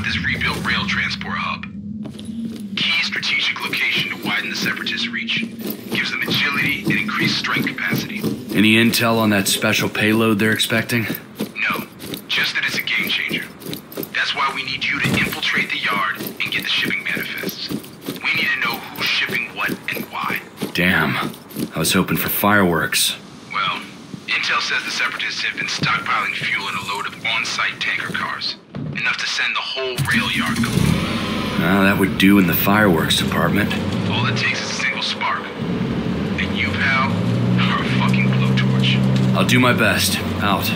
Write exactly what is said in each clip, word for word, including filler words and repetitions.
this rebuilt rail transport hub. Key strategic location to widen the Separatists' reach. Gives them agility and increased strength capacity. Any intel on that special payload they're expecting? No, just that it's a game changer. That's why we need you to infiltrate the yard and get the shipping manifests. We need to know who's shipping what and why. Damn. I was hoping for fireworks. Well, intel says the Separatists have been stockpiling fuel in a load of on-site tanker cars. Enough to send the whole rail yard going. Well, that would do in the fireworks department. All it takes is a single spark. And you, pal, are a fucking blowtorch. I'll do my best. Out.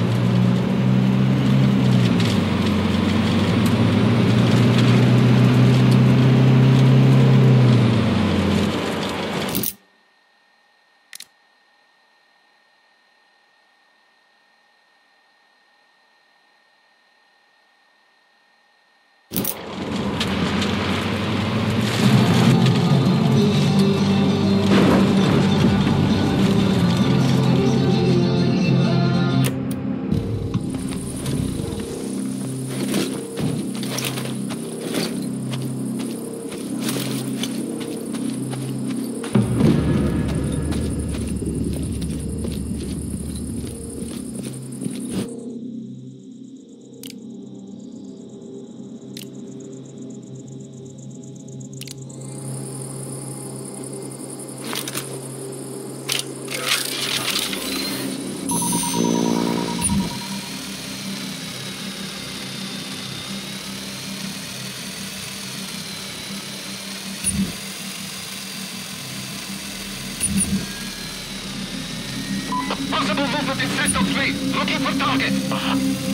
Possible movement in Sector three. Looking for target. Uh-huh.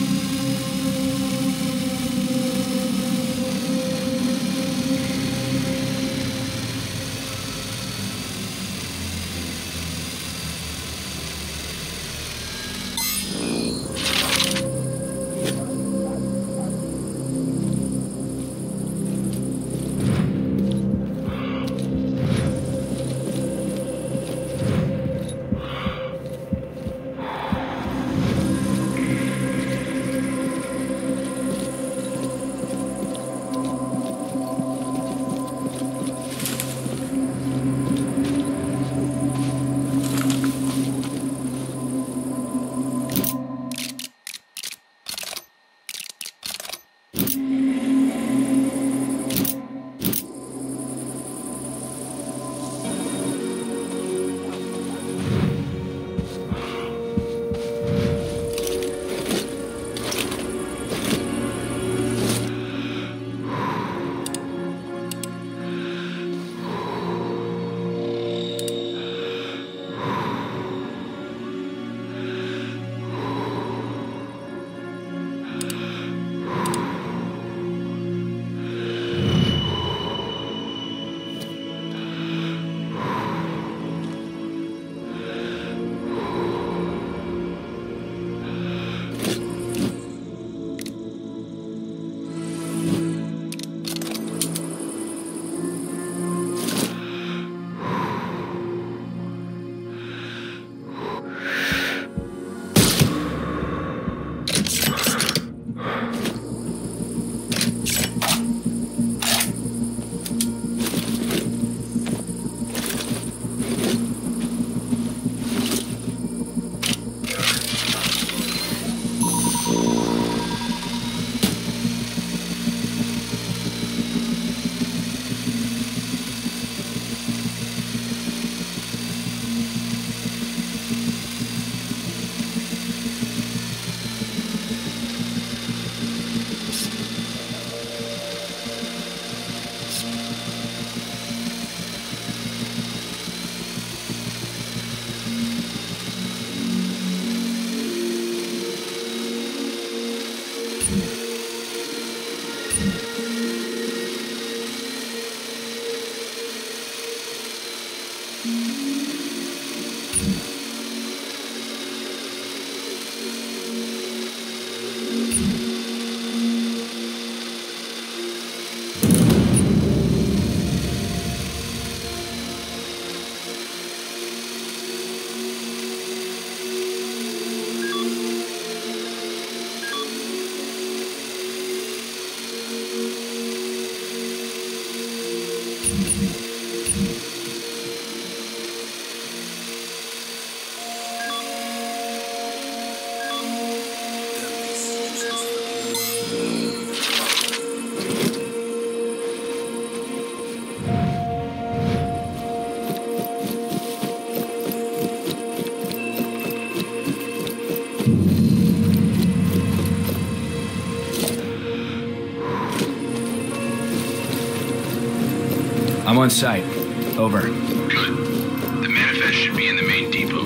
I'm on site. Over. Good. The manifest should be in the main depot.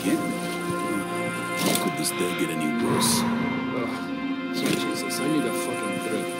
again? How could this day get any worse? Oh, Jesus, I need a fucking drink.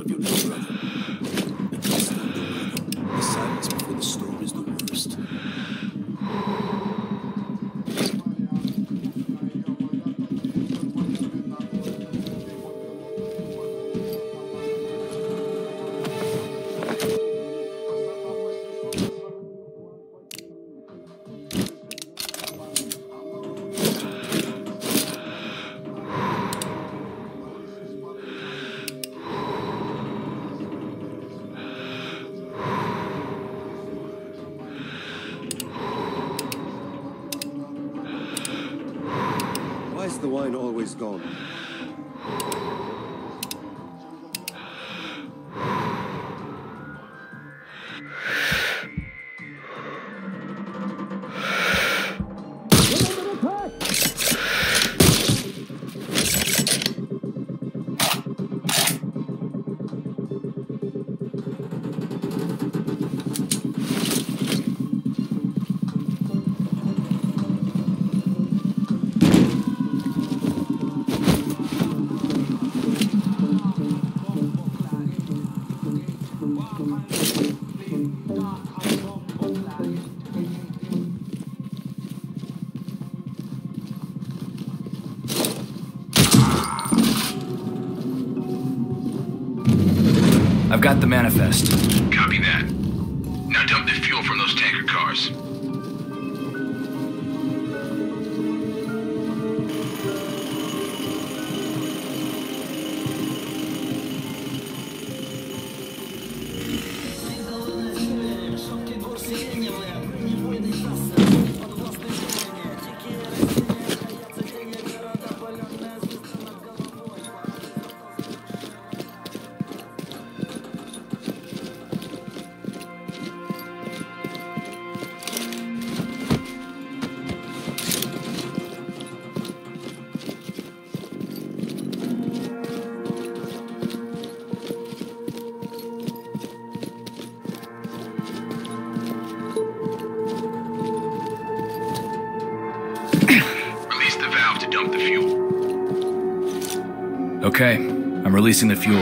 of your neck, brother. And that's not the way. The silence before the storm is the worst. Why is the wine always gone? I've got the manifest. Copy that. Now dump the fuel from those tanker cars. Dump the fuel. Okay, I'm releasing the fuel.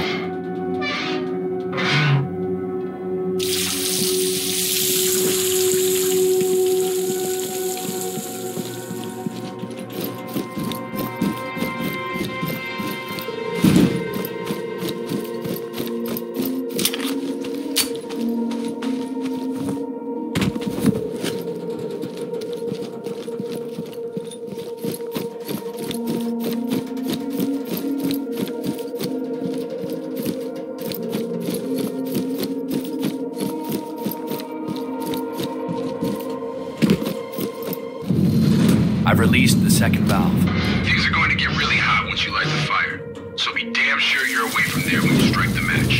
I've released the second valve. Things are going to get really hot once you light the fire, so be damn sure you're away from there when you strike the match.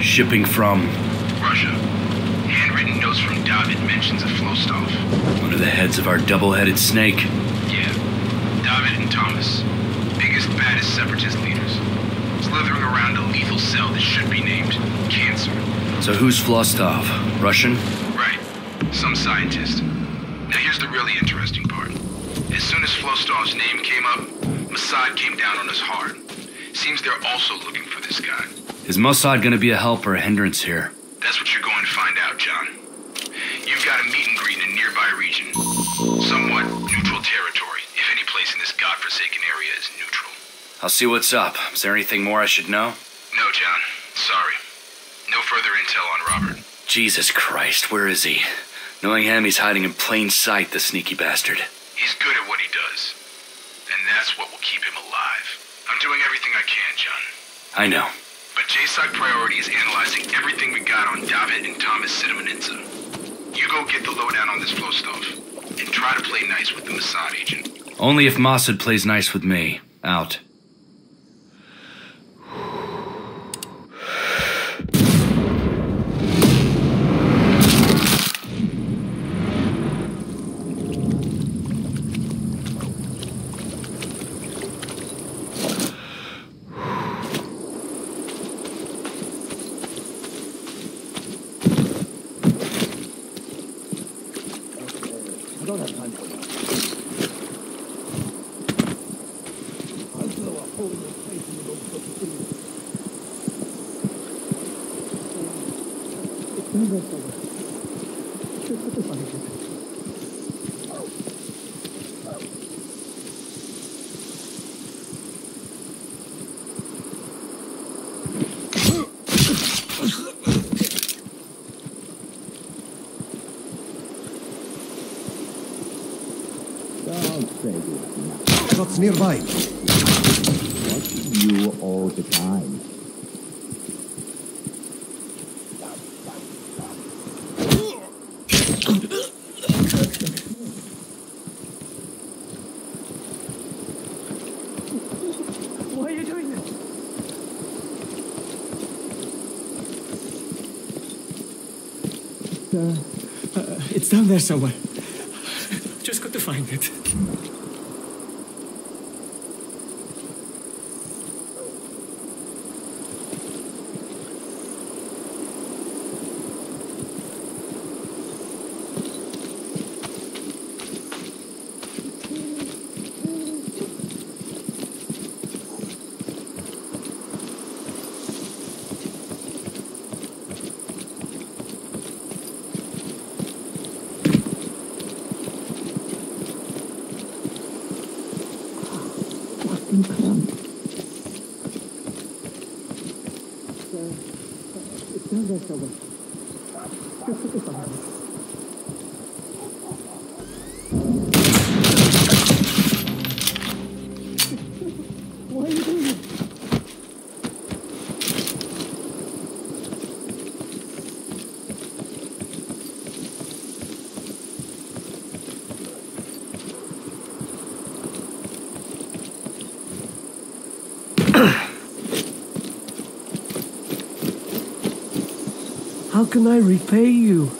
Shipping from... Russia. Handwritten notes from David mentions a Flostov. one of the heads of our double-headed snake. Yeah. David and Thomas. Biggest, baddest separatist leaders. Slithering around a lethal cell that should be named Cancer. So who's Flostov? Russian? Right. Some scientist. Now here's the really interesting part. As soon as Flostov's name came up, Mossad came down on us hard. Seems they're also looking for this guy. Is Mossad gonna be a help or a hindrance here? That's what you're going to find out, John. You've got a meet and greet in a nearby region. Somewhat neutral territory, if any place in this godforsaken area is neutral. I'll see what's up. Is there anything more I should know? No, John. Sorry. No further intel on Robert. Jesus Christ, where is he? Knowing him, he's hiding in plain sight, the sneaky bastard. He's good at what he does. And that's what will keep him alive. I'm doing everything I can, John. I know. But J SOC priority is analyzing everything we got on David and Thomas Sidemenitsa. You go get the lowdown on this Flostov, and try to play nice with the Mossad agent. Only if Mossad plays nice with me. Out. I don't have time for that. I'll blow a hole in your face and you don't put it in. It's not that over. Just put the fun in it. What's nearby? Watching you all the time. Why are you doing this? Uh, uh, it's down there somewhere. Just got to find it. It's down there somewhere. Just put the fire in it. Why are you doing this? How can I repay you?